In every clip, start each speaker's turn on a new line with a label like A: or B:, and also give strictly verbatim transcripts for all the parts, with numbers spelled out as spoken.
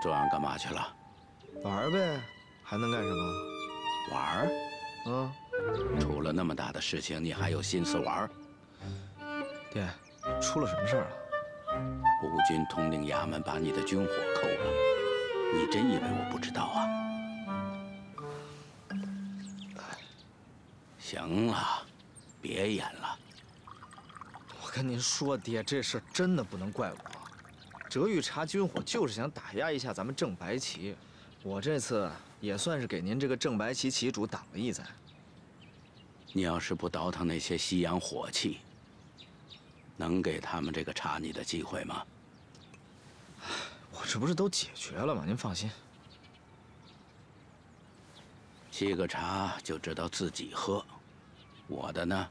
A: 昨晚干嘛去了？
B: 玩呗，还能干什么？
A: 玩儿？
B: 嗯，
A: 出了那么大的事情，你还有心思玩儿？
B: 爹，出了什么事儿了？
A: 步军统领衙门把你的军火扣了，你真以为我不知道啊？行了，别演了。
B: 我跟您说，爹，这事真的不能怪我。哲玉查军火就是想打压一下咱们正白旗，我这次也算是给您这个正白旗旗主挡了一灾。
A: 你要是不倒腾那些西洋火器，能给他们这个查你的机会吗？
B: 我这不是都解决了吗？您放心。
A: 沏个茶就知道自己喝，我的呢？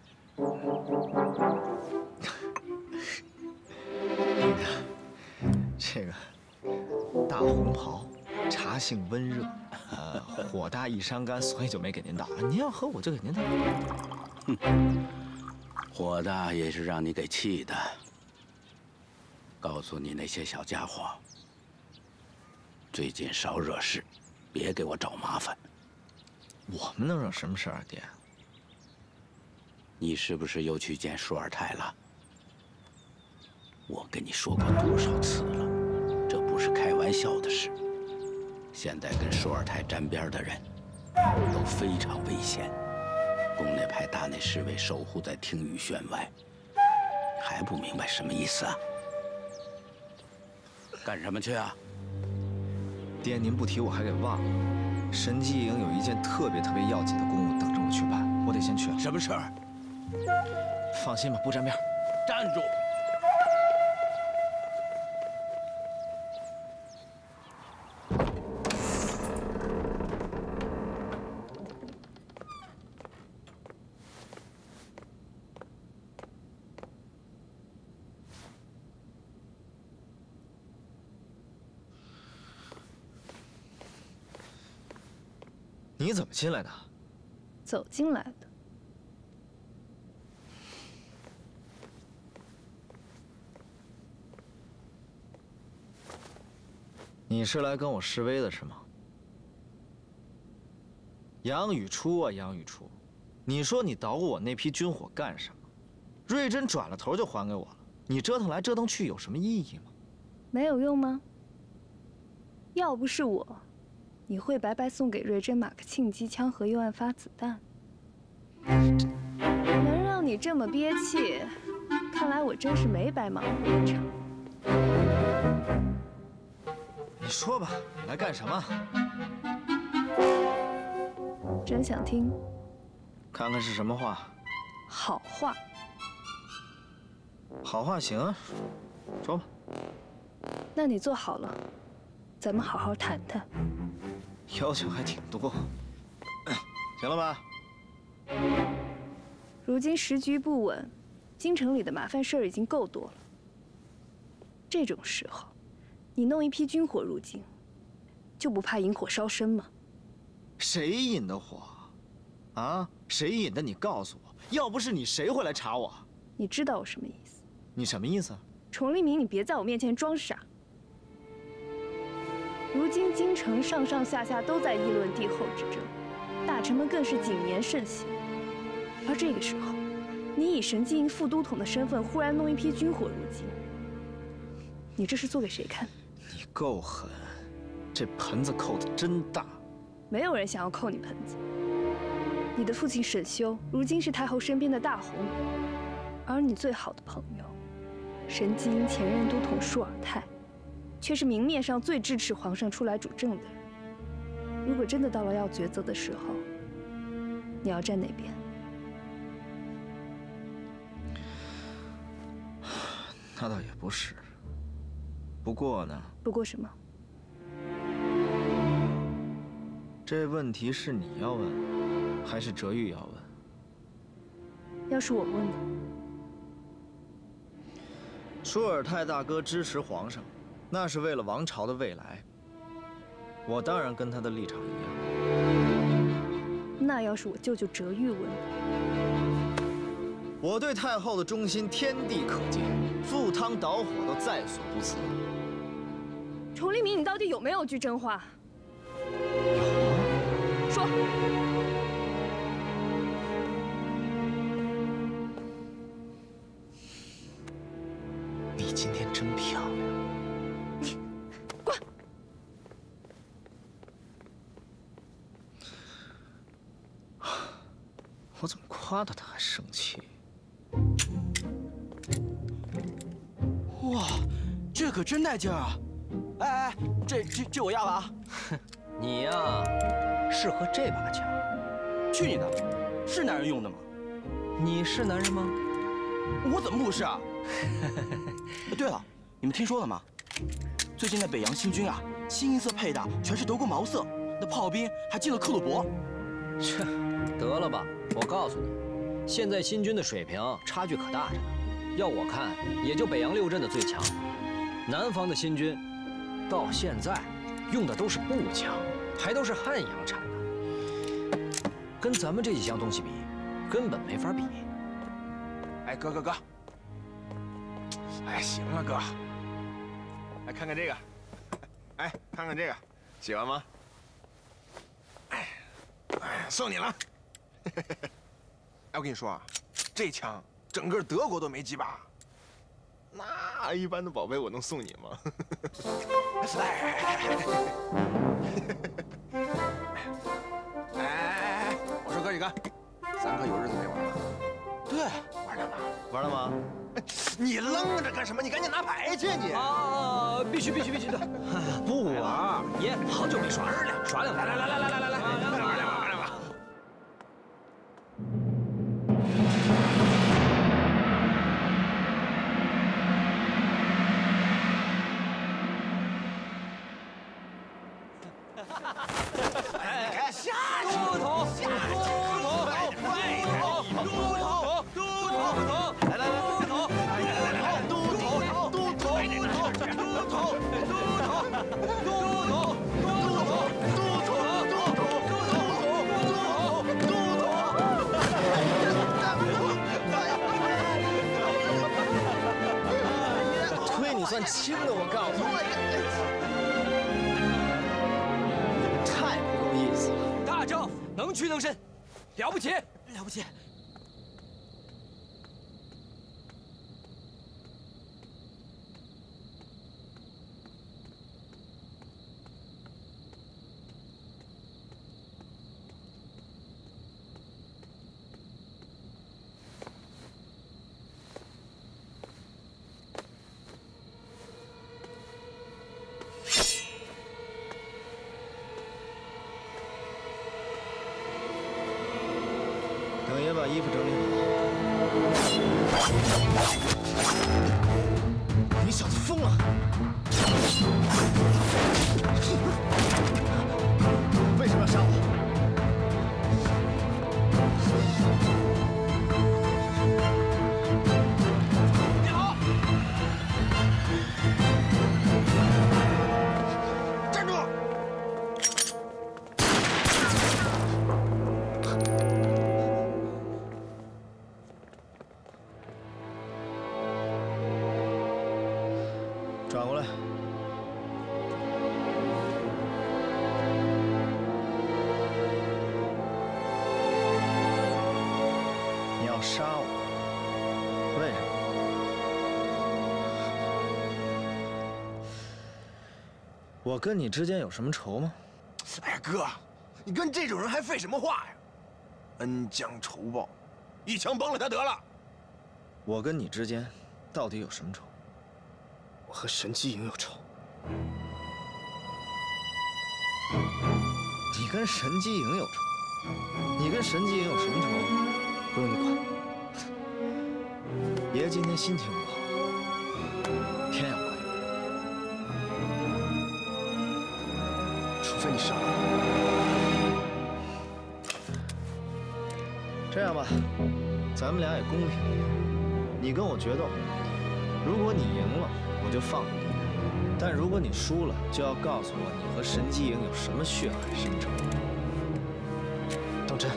B: 这个大红袍，茶性温热，呃，火大易伤肝，所以就没给您倒。您要喝，我就给您倒。
A: 哼，火大也是让你给气的。告诉你那些小家伙，最近少惹事，别给我找麻烦。
B: 我们能惹什么事啊，爹？
A: 你是不是又去见舒尔泰了？我跟你说过多少次了，这不是开玩笑的事。现在跟舒尔泰沾边的人，都非常危险。宫内派大内侍卫守护在听雨轩外，你还不明白什么意思啊？干什么去啊？
B: 爹，您不提我还给忘了。神机营有一件特别特别要紧的公务等着我去办，我得先去了。
A: 什么事儿？
B: 放心吧，不沾边。
A: 站住！
B: 你怎么进来的？
C: 走进来的。
B: 你是来跟我示威的是吗？杨雨初啊，杨雨初，你说你捣鼓我那批军火干什么？瑞珍转了头就还给我了，你折腾来折腾去有什么意义吗？
C: 没有用吗？要不是我，你会白白送给瑞珍马克沁机枪和右岸发子弹？能让你这么憋气，看来我真是没白忙活一场。
B: 你说吧，你来干什么？
C: 真想听？
B: 看看是什么话。
C: 好话。
B: 好话行啊，说吧。
C: 那你坐好了，咱们好好谈谈。
B: 要求还挺多，行了吧？
C: 如今时局不稳，京城里的麻烦事儿已经够多了。这种时候，你弄一批军火入京，就不怕引火烧身吗？
B: 谁引的火？啊？谁引的？你告诉我，要不是你，谁会来查我？
C: 你知道我什么意思？
B: 你什么意思？
C: 崇利明，你别在我面前装傻。如今京城上上下下都在议论帝后之争，大臣们更是谨言慎行。而这个时候，你以神机营副都统的身份忽然弄一批军火入京，你这是做给谁看？
B: 你够狠，这盆子扣得真大。
C: 没有人想要扣你盆子。你的父亲沈修如今是太后身边的大红人，而你最好的朋友，神机营前任都统舒尔泰，却是明面上最支持皇上出来主政的人。如果真的到了要抉择的时候，你要站哪边？
B: 那倒也不是。不过呢？
C: 不过什么？
B: 这问题是你要问，还是哲玉要问？
C: 要是我问呢？
B: 舒尔泰大哥支持皇上，那是为了王朝的未来。我当然跟他的立场一样。
C: 那要是我舅舅哲玉问呢？
B: 我对太后的忠心天地可见，赴汤蹈火都在所不辞。
C: 崇黎明，你到底有没有句真话？
B: 有啊，
C: 说。
B: 你今天真漂亮。
C: 你滚！
B: 我怎么夸他他还生气？
D: 哇，这可真带劲儿啊！哎哎，这这这我要了啊！
E: 你呀，适合这把枪。
D: 去你的！是男人用的吗？
E: 你是男人吗？
D: 我怎么不是啊？对了，你们听说了吗？最近那北洋新军啊，清一色配的全是德国毛瑟，那炮兵还进了克虏伯。
E: 切，得了吧！我告诉你，现在新军的水平差距可大着呢。要我看，也就北洋六镇的最强。南方的新军，到现在用的都是步枪，还都是汉阳产的，跟咱们这几项东西比，根本没法比。
F: 哎，哥哥哥，哎，行了，哥，来看看这个，哎，看看这个，喜欢吗？哎，哎，送你了。哎，我跟你说啊，这枪整个德国都没几把，那一般的宝贝我能送你吗？哎哎哎，我说哥几个，咱可有日子没玩了。对，玩了吗？
B: 玩了吗？
F: 你愣着干什么？你赶紧拿牌去你！
E: 啊，必须必须必须的！
B: 不玩，
E: 爷好久没耍了，耍两把！
F: 来来来来来来来，玩两把玩两把玩两把！哎，下去！
E: 猪头，
F: 下去！猪头，快点！猪头，猪头，来来来，猪头，来来来来，猪头，猪头，猪头，猪头，猪头，猪头，猪头，猪头，猪头，猪头，
B: 推你算轻的，我告诉你，太不够意思了。
E: 大丈夫能屈能伸，了不起！
D: 了不起！
B: 等爷把衣服整理好。你小子疯了！为什么要杀我？
F: 别跑！站住！
B: 转过来。你要杀我？为什么？我跟你之间有什么仇吗？
F: 哎呀，哥，你跟这种人还废什么话呀？恩将仇报，一枪崩了他得了。
B: 我跟你之间到底有什么仇？我和神机营有仇。你跟神机营有仇？你跟神机营有什么仇？不用你管。爷今天心情不好，偏要怪你，除非你杀我。这样吧，咱们俩也公平一点，你跟我决斗，如果你赢了，我就放过你；但如果你输了，就要告诉我你和神机营有什么血海深仇。当真？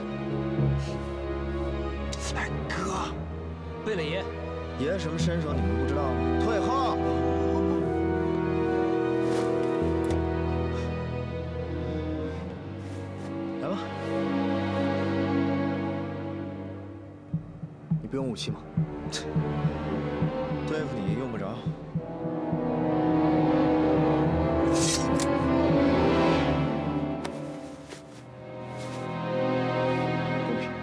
F: 哎，哥，
E: 贝勒爷，
B: 爷什么身手你们不知道吗？退后！ 武器吗？对付你用不着。公平。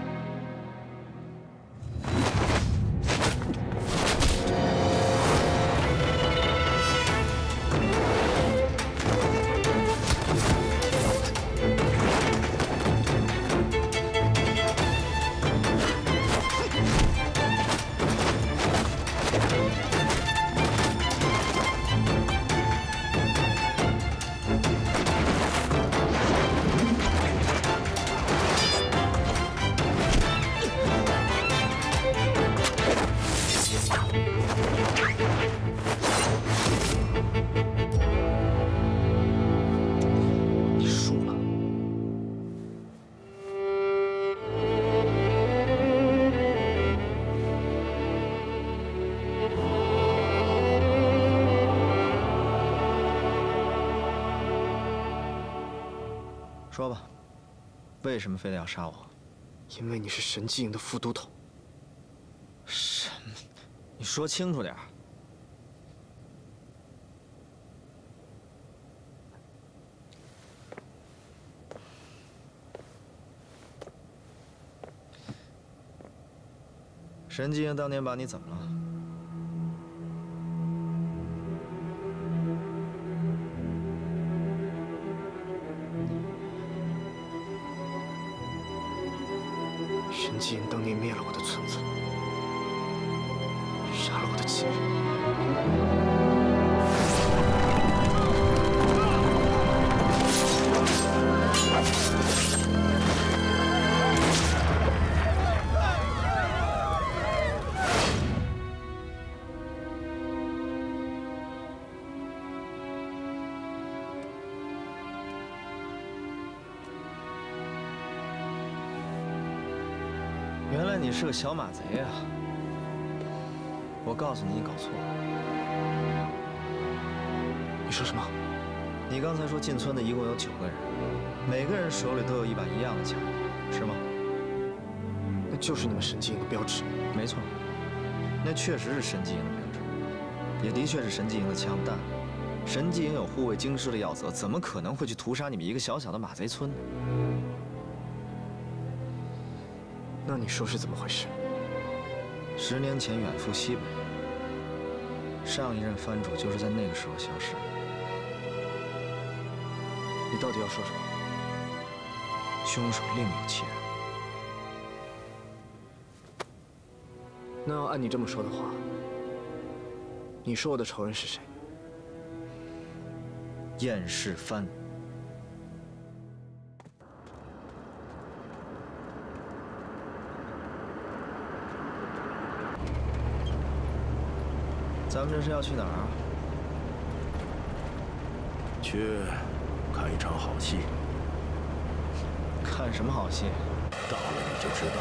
B: 说吧，为什么非得要杀我？
G: 因为你是神机营的副都统。
B: 什么？你说清楚点儿。神机营当年把你怎么了？
G: 神机营当年灭了我的村子，杀了我的亲人。
B: 原来你是个小马贼啊！我告诉你，你搞错了。
G: 你说什么？
B: 你刚才说进村的一共有九个人，每个人手里都有一把一样的枪，是吗？
G: 那就是你们神机营的标志。
B: 没错，那确实是神机营的标志，也的确是神机营的枪。但神机营有护卫京师的要责，怎么可能会去屠杀你们一个小小的马贼村呢？
G: 那你说是怎么回事？
B: 十年前远赴西北，上一任藩主就是在那个时候消失的。
G: 你到底要说什么？
B: 凶手另有其人。
G: 那要按你这么说的话，你说我的仇人是谁？
B: 燕世蕃。 咱们这是要去哪儿啊？
H: 去看一场好戏。
B: 看什么好戏？
H: 到了你就知道。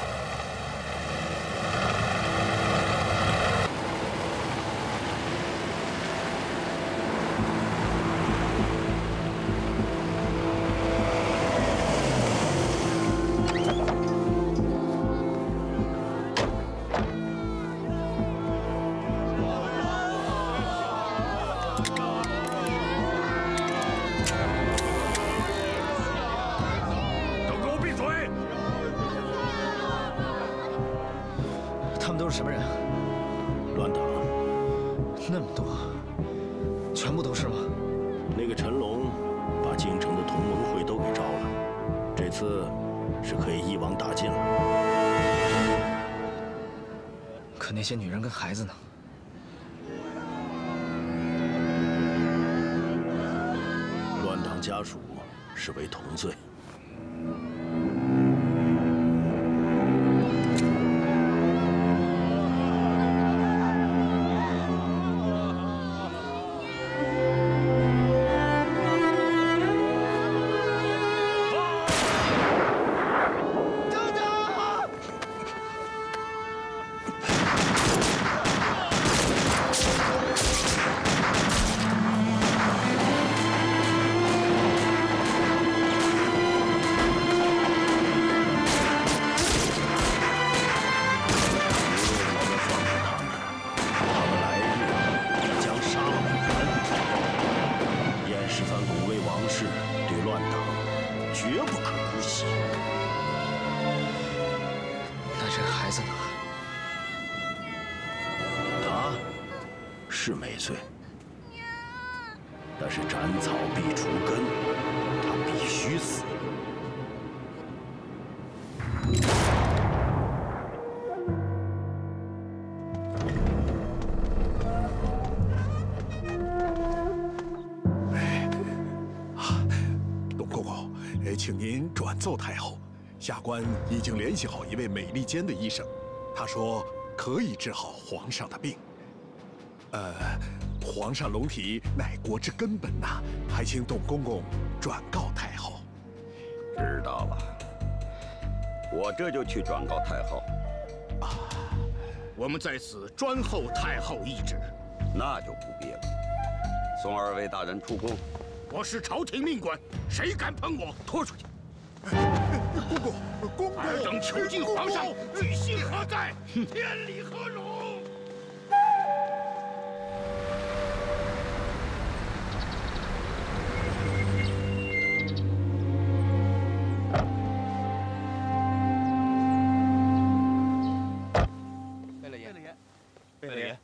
B: 都是什么人？
H: 乱党。
B: 那么多，全部都是吗？
H: 那个陈龙把京城的同盟会都给招了，这次是可以一网打尽了。
B: 可那些女人跟孩子呢？
H: 乱党家属视为同罪。
B: 你
H: 是没罪，但是斩草必除根，他必须死。
I: 董公公，哎，请您转奏太后，下官已经联系好一位美利坚的医生，他说可以治好皇上的病。呃，皇上龙体乃国之根本呐，还请董公公转告太后。
J: 知道了，我这就去转告太后。
H: 啊，我们在此专候太后懿旨。
J: 那就不必了。送二位大人出宫。
H: 我是朝廷命官，谁敢碰我，拖出去！
I: 公公，公公，
H: 尔等囚禁皇上，居心何在？天理何容？
D: 贝勒爷，贝勒爷，
B: 贝勒爷。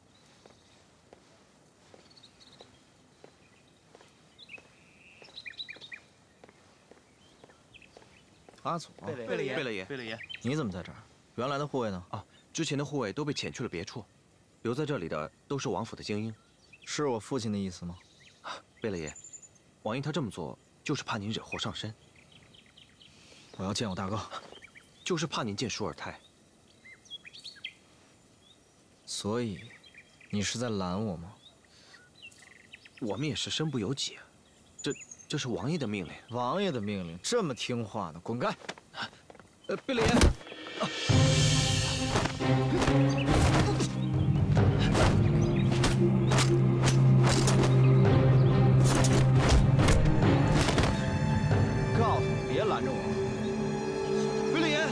B: 阿祖，
D: 贝勒爷，贝勒爷，贝勒爷，
B: 你怎么在这儿？原来的护卫呢？
D: 啊，之前的护卫都被遣去了别处，留在这里的都是王府的精英。
B: 是我父亲的意思吗？
D: 贝勒爷，王爷他这么做就是怕您惹祸上身。
B: 我要见我大哥，
D: 就是怕您见舒尔泰。
B: 所以，你是在拦我吗？
D: 我们也是身不由己，这这是王爷的命令。
B: 王爷的命令，这么听话呢？滚开！呃，贝勒爷。啊 告诉你，别拦着我，贝勒爷。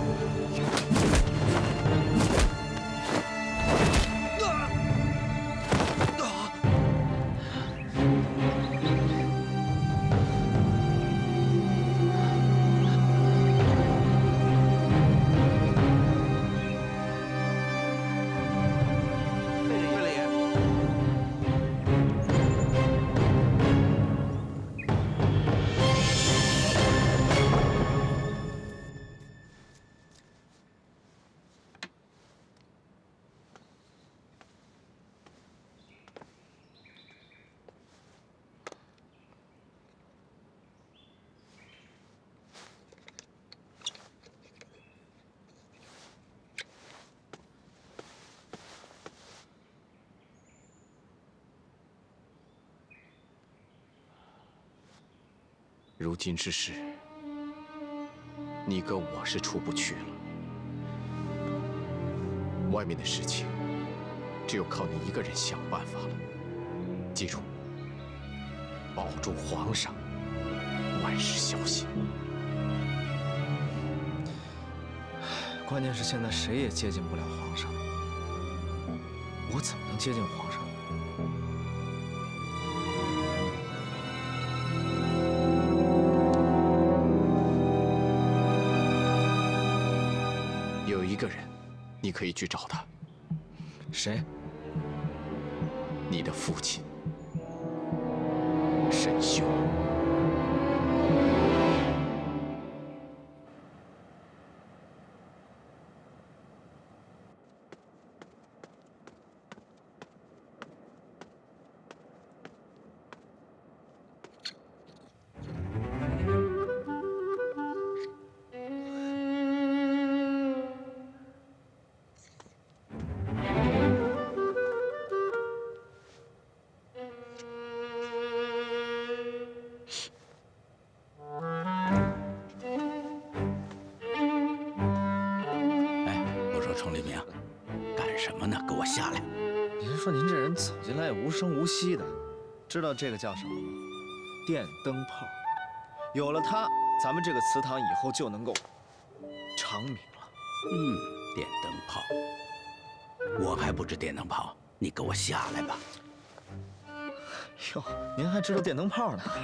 K: 如今之事，你哥我是出不去了。外面的事情，只有靠你一个人想办法了。记住，保住皇上，万事小心。
B: 关键是现在谁也接近不了皇上，我怎么能接近皇上？
K: 有一个人，你可以去找他。
B: 谁？
K: 你的父亲，沈修。
A: 程立明，干什么呢？给我下来！
B: 您说您这人走进来也无声无息的，知道这个叫什么吗？电灯泡。有了它，咱们这个祠堂以后就能够长明了。
A: 嗯，电灯泡，我还不知电灯泡，你给我下来吧。
B: 哟，您还知道电灯泡呢？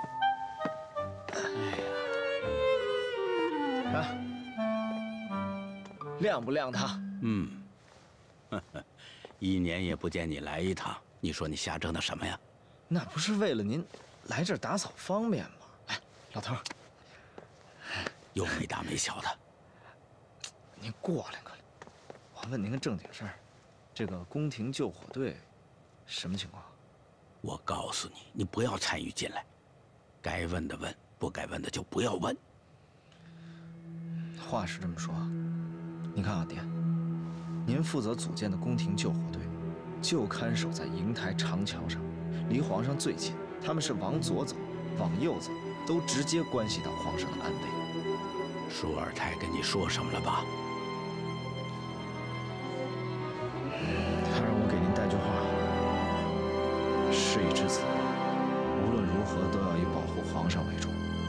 B: 哎呀，看。 亮不亮它？
A: 嗯，呵呵， 一年也不见你来一趟，你说你瞎折腾什么呀？
B: 那不是为了您来这儿打扫方便吗？哎，老头儿，
A: 又没大没小的。
B: 您过来过来，我问您个正经事儿，这个宫廷救火队什么情况？
A: 我告诉你，你不要参与进来，该问的问，不该问的就不要问。
B: 话是这么说，你看啊，爹，您负责组建的宫廷救火队，就看守在瀛台长桥上，离皇上最近。他们是往左走，往右走，都直接关系到皇上的安危。
A: 舒尔泰跟你说什么了吧？
B: 他让我给您带句话：事已至此，无论如何都要以保护皇上为重。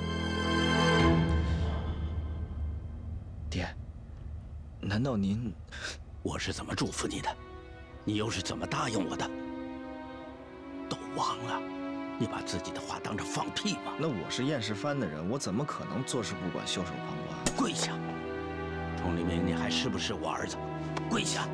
B: 爹，难道您……
A: 我是怎么嘱咐你的？你又是怎么答应我的？都忘了？你把自己的话当成放屁吗？
B: 那我是燕世藩的人，我怎么可能坐视不管、袖手旁观？
A: 跪下！佟立明，你还是不是我儿子？跪下！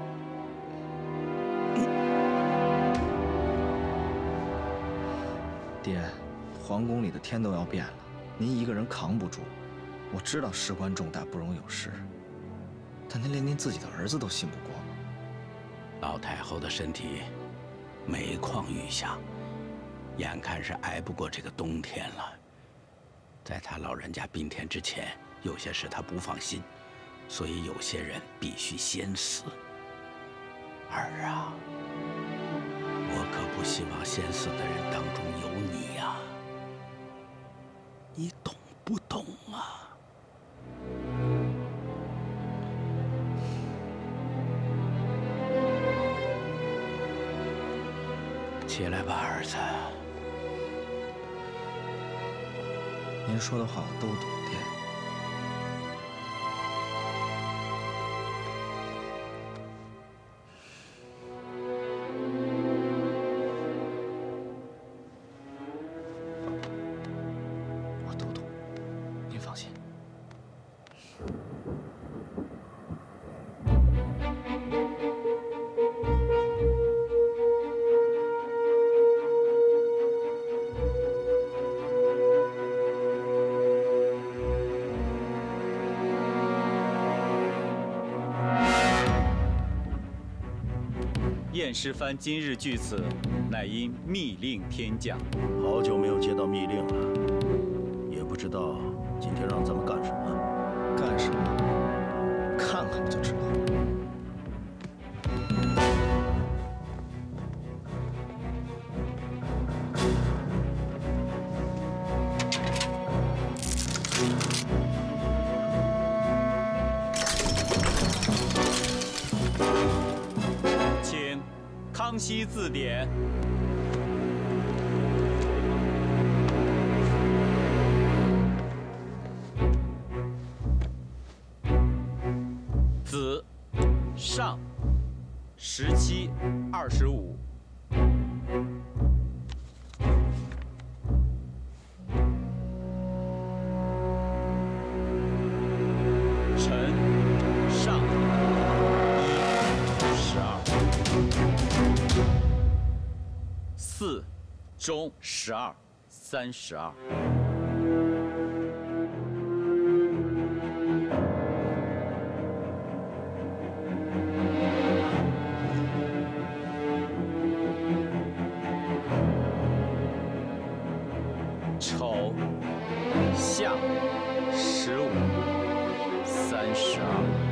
B: 爹，皇宫里的天都要变了，您一个人扛不住。我知道事关重大，不容有失，但您连您自己的儿子都信不过吗？
A: 老太后的身体每况愈下，眼看是挨不过这个冬天了。在她老人家病天之前，有些事她不放心，所以有些人必须先死。儿啊，我可不希望先死的人当中有你呀，你懂不懂啊？起来吧，儿子。
B: 您说的话我都懂，爹。我都懂，您放心。
L: 燕世藩今日据此，乃因密令天降。
H: 好久没有接到密令了，也不知道今天让咱们干什么。
B: 干什么？看看不就知道了。
L: 康熙字典。子，上，十七，二十五。臣，上，一，十二。四，中，十二，三十二。丑，下，十五，三十二。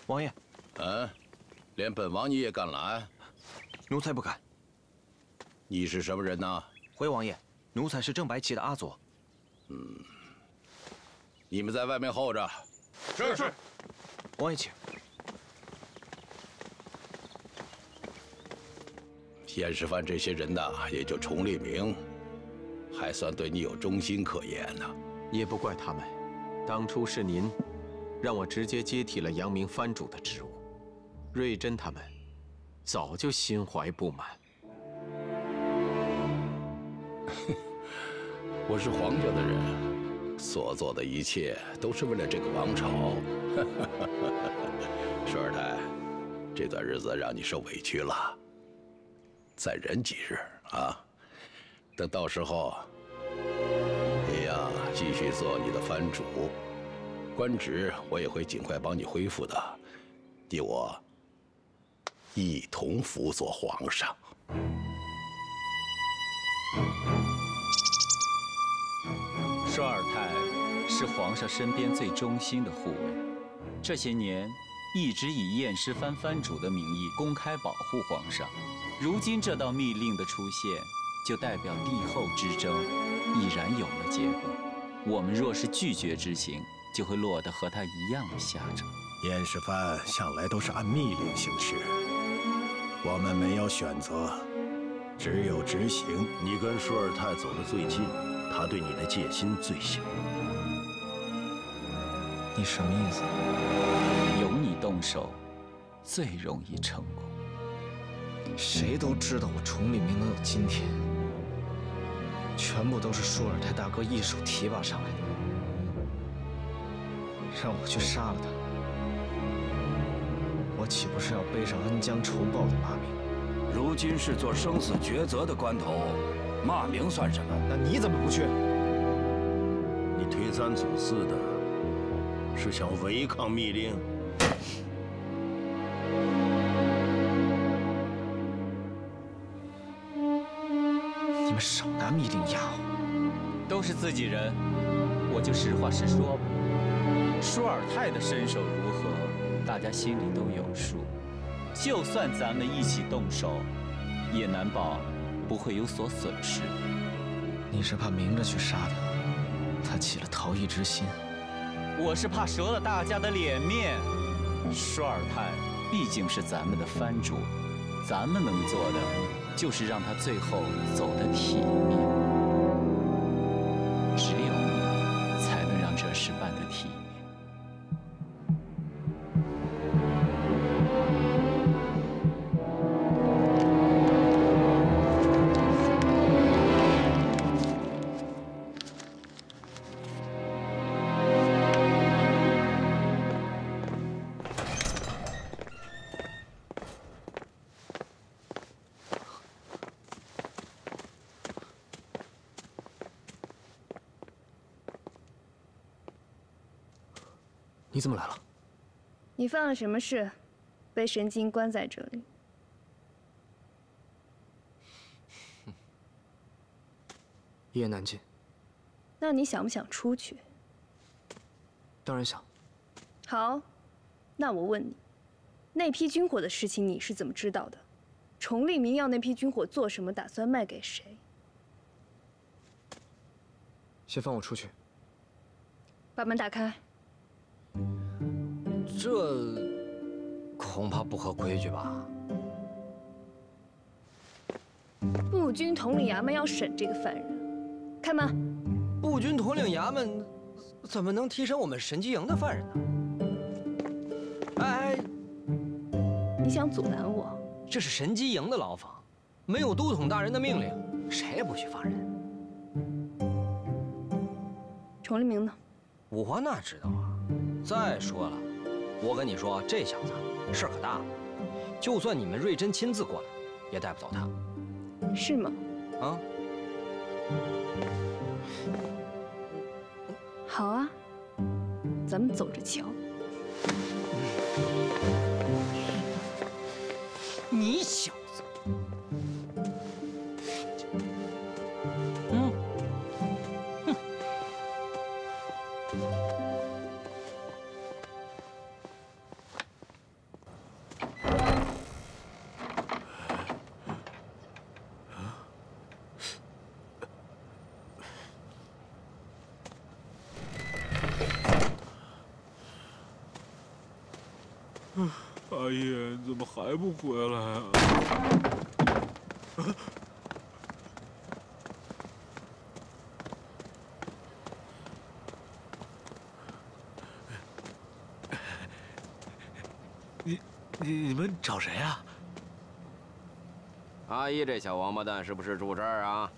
K: 王爷，
H: 嗯，连本王你也敢拦？
K: 奴才不敢。
H: 你是什么人呐？
K: 回王爷，奴才是正白旗的阿佐。
H: 嗯，你们在外面候着。
K: 是是。王爷请。
H: 燕世蕃这些人呐，也就崇立明，还算对你有忠心可言呢。
K: 也不怪他们，当初是您，让我直接接替了阳明藩主的职务。瑞珍他们，早就心怀不满。
H: 我是皇家的人，所做的一切都是为了这个王朝。舒尔泰，这段日子让你受委屈了。 再忍几日啊，等到时候，你呀继续做你的藩主，官职我也会尽快帮你恢复的，你我一同辅佐皇上。
L: 舒尔泰是皇上身边最忠心的护卫，这些年一直以燕师藩藩主的名义公开保护皇上。 如今这道密令的出现，就代表帝后之争已然有了结果。我们若是拒绝执行，就会落得和他一样的下场。
I: 燕世蕃向来都是按密令行事，我们没有选择，只有执行。
H: 你跟舒尔泰走得最近，他对你的戒心最小。
B: 你什么意思？
L: 由你动手，最容易成功。
B: 谁都知道我崇立明能有今天，全部都是舒尔泰大哥一手提拔上来的。让我去杀了他，我岂不是要背上恩将仇报的骂名？
A: 如今是做生死抉择的关头，骂名算什么？
B: 那你怎么不去？
H: 你推三阻四的，是想违抗密令？
B: 少拿密令压我！
L: 都是自己人，我就实话实说吧。舒尔泰的身手如何，大家心里都有数。就算咱们一起动手，也难保不会有所损失。
B: 你是怕明着去杀他，他起了逃逸之心。
L: 我是怕折了大家的脸面。舒尔泰毕竟是咱们的藩主，咱们能做的。 就是让他最后走得体面，只有你才能让这事办得体面。
G: 你怎么来了？
C: 你犯了什么事，被神经关在这里？
G: 一言难尽。
C: 那你想不想出去？
G: 当然想。
C: 好，那我问你，那批军火的事情你是怎么知道的？崇立明要那批军火做什么？打算卖给谁？
G: 先放我出去。
C: 把门打开。
E: 这恐怕不合规矩吧？
C: 步军统领衙门要审这个犯人，开门。
E: 步军统领衙门怎么能提审我们神机营的犯人呢？哎，
C: 你想阻拦我？
E: 这是神机营的牢房，没有都统大人的命令，谁也不许放人。
C: 崇立明呢？
E: 我哪知道啊！再说了。 我跟你说，这小子事儿可大了，就算你们瑞珍亲自过来，也带不走他。
C: 是吗？
E: 啊？
C: 好啊，咱们走着瞧。
E: 你小子，嗯，哼。
M: 阿姨怎么还不回来啊？
B: 你你你们找谁啊？
E: 阿姨，这小王八蛋是不是住这儿啊？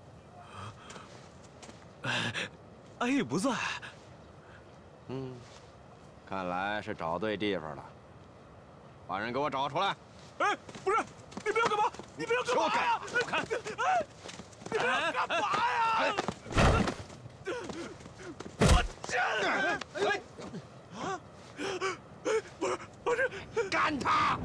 B: 阿姨不在。
E: 嗯，看来是找对地方了。把人给我找出来！
M: 哎，不是，你不要干嘛？你不要干嘛呀！
E: 我看，
M: 哎，你不要干嘛呀！我这，哎，啊，不是，不是，
E: 干他！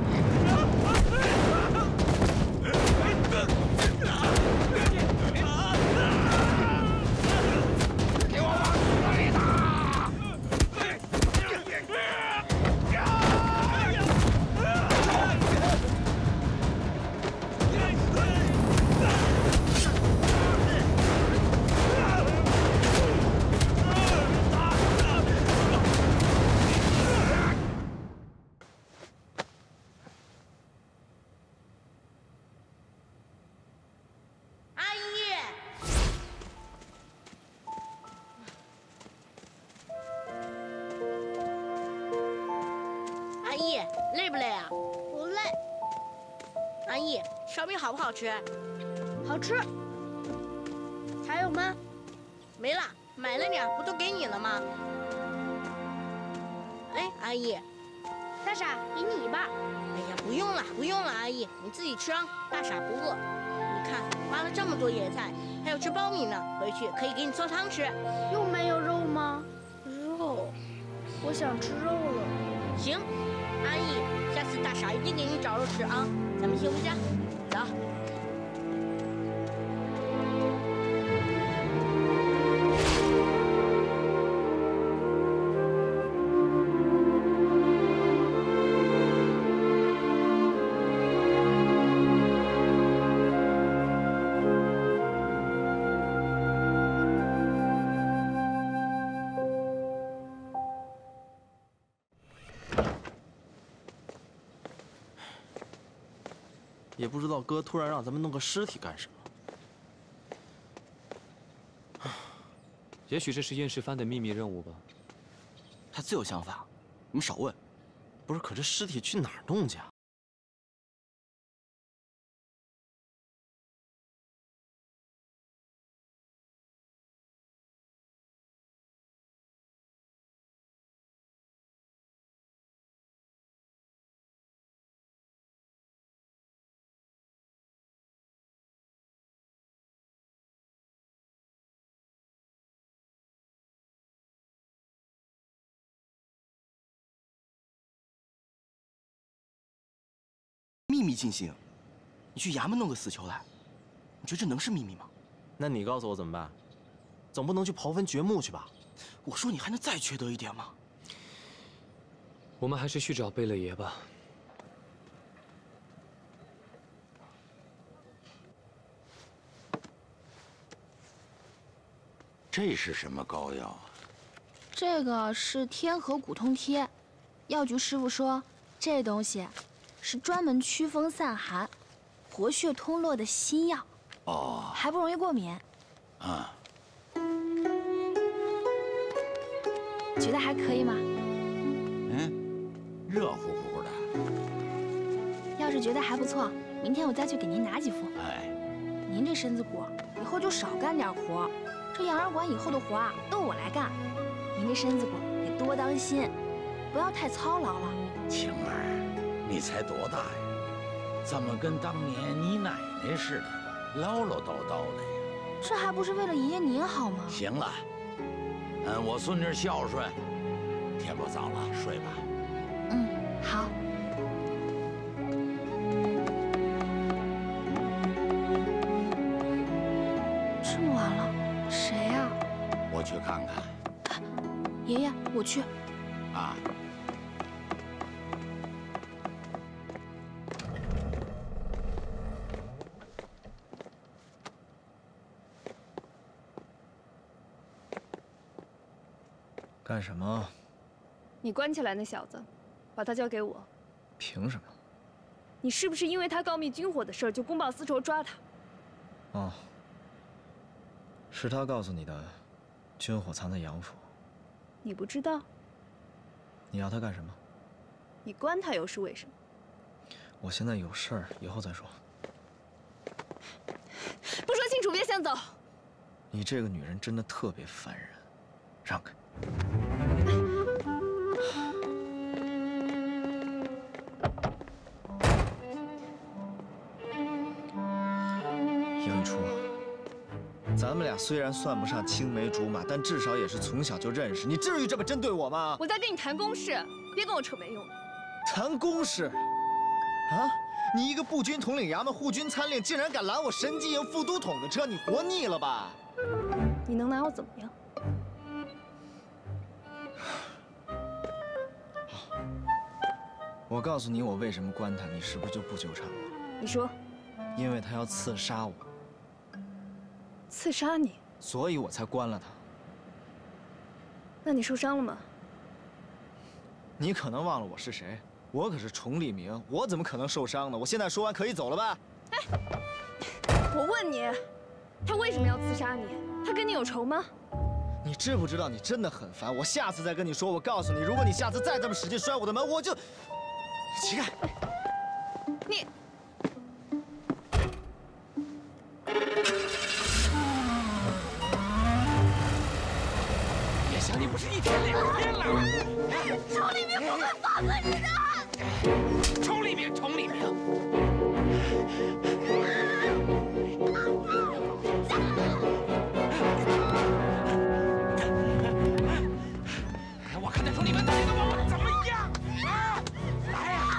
E: 给我往死里打！
N: 阿姨，累不累啊？不累。阿姨，烧饼好不好吃？好吃。还有吗？没了，买了点，不都给你了吗？哎，阿姨，大傻，给你吧。哎呀，不用了，不用了，阿姨，你自己吃啊。大傻不饿。你看，挖了这么多野菜，还有吃苞米呢，回去可以给你做汤吃。又没有肉吗？肉，我想吃肉了。行。阿姨，下次大傻一定给你找肉吃啊！咱们先回家，走。
D: 也不知道哥突然让咱们弄个尸体干什么。
G: 也许这是验尸番的秘密任务吧。
D: 他自有想法，你们少问。不是，可这尸体去哪儿弄去啊？秘密进行，你去衙门弄个死囚来，你觉得这能是秘密吗？那你告诉我怎么办？总不能去刨坟掘墓去吧？我说你还能再缺德一点吗？
G: 我们还是去找贝勒爷吧。
H: 这是什么膏药啊？
O: 这个是天河骨痛贴，药局师傅说这东西是专门驱风散寒、活血通络的新药。
H: 哦，
O: 还不容易过敏。
H: 啊，
O: 觉得还可以吗？
H: 嗯，热乎乎的。
O: 要是觉得还不错，明天我再去给您拿几副。
H: 哎，
O: 您这身子骨以后就少干点活，这养儿馆以后的活啊都我来干。您这身子骨得多当心，不要太操劳了。
H: 晴儿，你才多大呀？怎么跟当年你奶奶似的，唠唠叨叨的呀？
O: 这还不是为了爷爷您好吗？
H: 行了，嗯，我孙女孝顺。天不早了，睡吧。
O: 嗯，好。这么晚了，谁呀？
H: 我去看看。
O: 爷爷，我去。
H: 啊。
B: 干什么？
C: 你关起来那小子， 把他交给我。
B: 凭什么？
C: 你是不是因为他告密军火的事儿就公报私仇抓他？
B: 哦，是他告诉你的，军火藏在杨府。
C: 你不知道？
B: 你要他干什么？
C: 你关他又是为什么？
B: 我现在有事儿，以后再说。
C: 不说清楚别想走。
B: 你这个女人真的特别烦人，让开。杨玉初，咱们俩虽然算不上青梅竹马，但至少也是从小就认识。你至于这么针对我吗？
C: 我在跟你谈公事，别跟我扯没用的。
B: 谈公事？啊？你一个步军统领衙门护军参令，竟然敢拦我神机营副都统的车，你活腻了吧？
C: 你能拿我怎么样？
B: 我告诉你，我为什么关他，你是不是就不纠缠我？
C: 你说。
B: 因为他要刺杀我。
C: 刺杀你？
B: 所以我才关了他。
C: 那你受伤了吗？
B: 你可能忘了我是谁，我可是崇利明，我怎么可能受伤呢？我现在说完可以走了吧？
C: 哎，我问你，他为什么要刺杀你？他跟你有仇吗？
B: 你知不知道你真的很烦？我下次再跟你说。我告诉你，如果你下次再这么使劲摔我的门，我就……起开！
C: 你。
M: 别想你不是一天两天了。
N: 崇利明不会放过你的。
M: 崇利明，崇利明。我看在崇利明到底能把我怎么样？啊！来呀！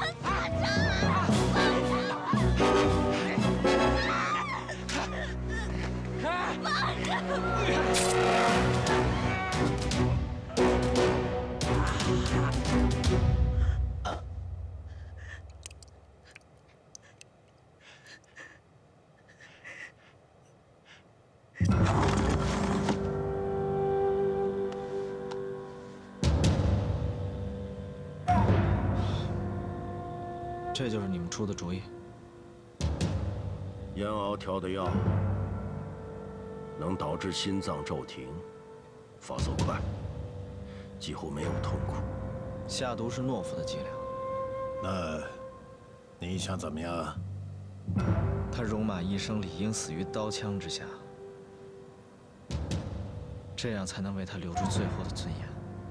B: 这就是你们出的主意。
P: 燕熬调的药能导致心脏骤停，发作快，几乎没有痛苦。
B: 下毒是懦夫的伎俩。
I: 那你想怎么样？
B: 他戎马一生，理应死于刀枪之下，这样才能为他留住最后的尊严。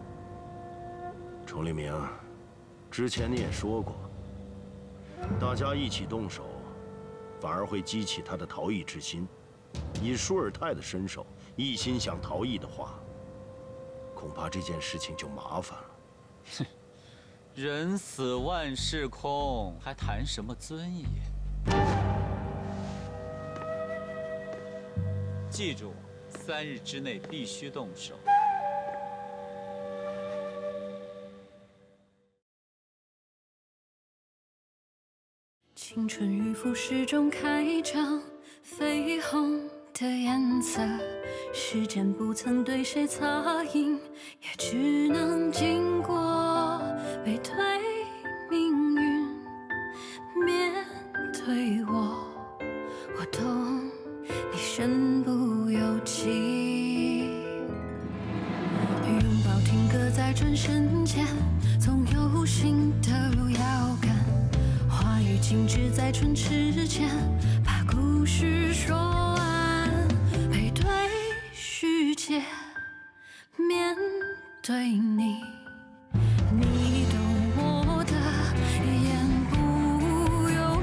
P: 崇利明，之前你也说过，大家一起动手，反而会激起他的逃逸之心。以舒尔泰的身手，一心想逃逸的话，恐怕这件事情就麻烦了。
L: 哼，人死万事空，还谈什么尊严？记住，三日之内必须动手。
Q: 青春与腐蚀中开张，绯红的颜色，时间不曾对谁擦印，也只能经过背对命运，面对我，我懂你身不由己。拥抱停格在转身间，总有新的路要赶。话语静止在唇齿间，把故事说完，背对世界，面对你，你懂我的言不由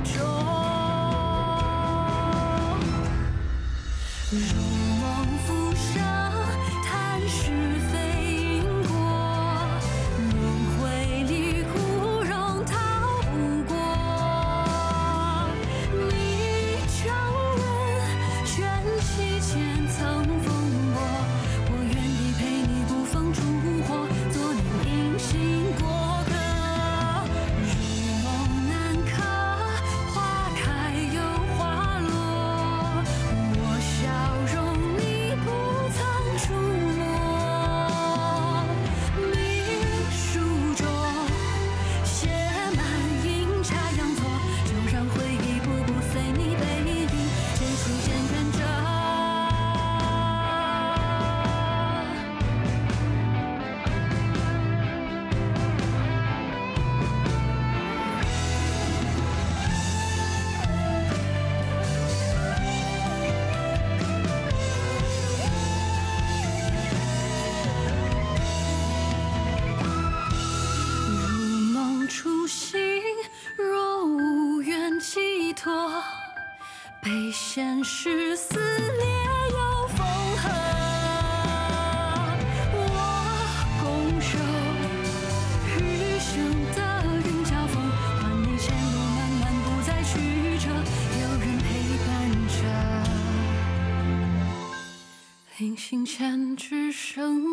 Q: 衷，如梦浮生，谈是非因果，轮回里枯荣逃不过。你承认卷起千层风波，我愿意陪你不放烛火。 脱，被现实撕裂又缝合。我拱手，余生的云交锋，换你前路漫漫不再曲折，有人陪伴着。临行前只剩。